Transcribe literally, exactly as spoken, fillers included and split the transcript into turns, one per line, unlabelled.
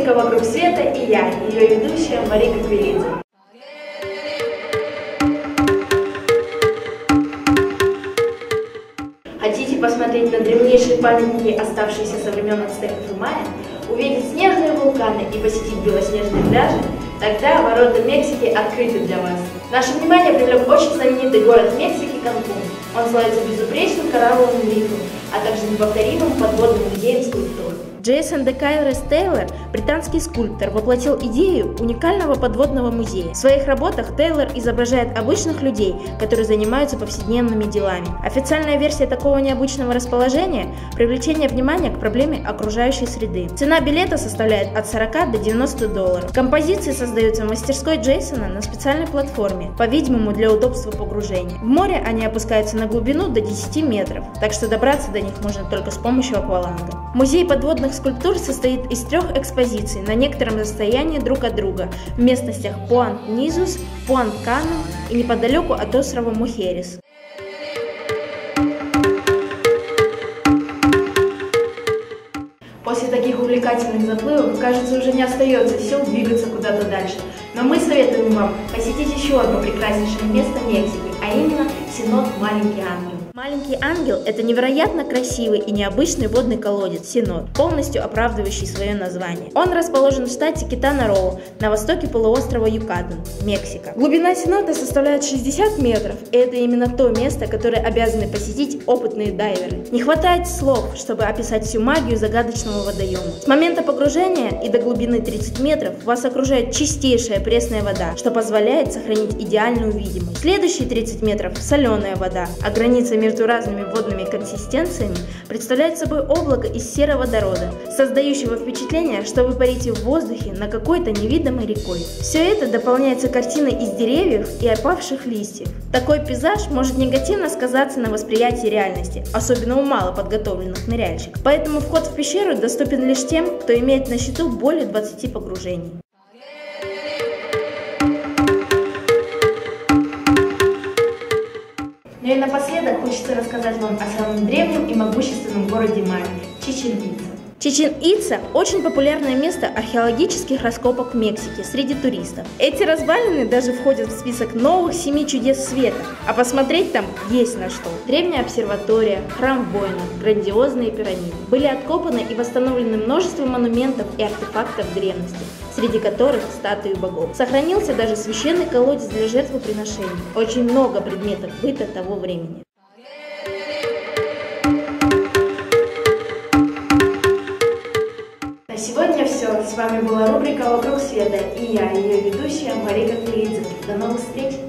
рубрика «Вокруг света» и я, ее ведущая Марика Квилидзе. Хотите посмотреть на древнейшие памятники, оставшиеся со времен ацтеков и майя, увидеть снежные вулканы и посетить белоснежные пляжи? Тогда ворота Мексики открыты для вас. Наше внимание привлек очень знаменитый город Мексики Канкун. Он славится безупречным коралловым рифом, а также неповторимым подводным музеем скульптур. Джейсон де Кайрес Тейлор, британский скульптор, воплотил идею уникального подводного музея. В своих работах Тейлор изображает обычных людей, которые занимаются повседневными делами. Официальная версия такого необычного расположения – привлечение внимания к проблеме окружающей среды. Цена билета составляет от сорока до девяноста долларов. Композиции создаются в мастерской Джейсона на специальной платформе, по-видимому для удобства погружения. В море они опускаются на глубину до десяти метров, так что добраться до них можно только с помощью акваланга. Музей подводных скульптур состоит из трех экспозиций на некотором расстоянии друг от друга в местностях Пуэнт-Низус, Пуэнт-Кану и неподалеку от острова Мухерес. После таких увлекательных заплывов, кажется, уже не остается сил двигаться куда-то дальше. Но мы советуем вам посетить еще одно прекраснейшее место Мексики, а именно Сенот Маленький Ангел. Маленький ангел – это невероятно красивый и необычный водный колодец Сенот, полностью оправдывающий свое название. Он расположен в штате Китана-Роо, на востоке полуострова Юкатан, Мексика. Глубина Сенота составляет шестьдесят метров, и это именно то место, которое обязаны посетить опытные дайверы. Не хватает слов, чтобы описать всю магию загадочного водоема. С момента погружения и до глубины тридцати метров вас окружает чистейшая пресная вода, что позволяет сохранить идеальную видимость. Следующие тридцать метров – соленая вода, а граница между между разными водными консистенциями представляет собой облако из сероводорода, создающего впечатление, что вы парите в воздухе на какой-то невидимой рекой. Все это дополняется картиной из деревьев и опавших листьев. Такой пейзаж может негативно сказаться на восприятии реальности, особенно у малоподготовленных ныряльщиков. Поэтому вход в пещеру доступен лишь тем, кто имеет на счету более двадцати погружений. Ну и напоследок хочется рассказать вам о самом древнем и могущественном городе майя – Чичен-Ица. Чичен-Ица – очень популярное место археологических раскопок в Мексике среди туристов. Эти развалины даже входят в список новых семи чудес света, а посмотреть там есть на что. Древняя обсерватория, храм воинов, грандиозные пирамиды. Были откопаны и восстановлены множество монументов и артефактов древности, среди которых статуи богов. Сохранился даже священный колодец для жертвоприношений. Очень много предметов быта того времени. На сегодня все. С вами была рубрика «Вокруг света» и я, ее ведущая Марика Квилидзе. До новых встреч!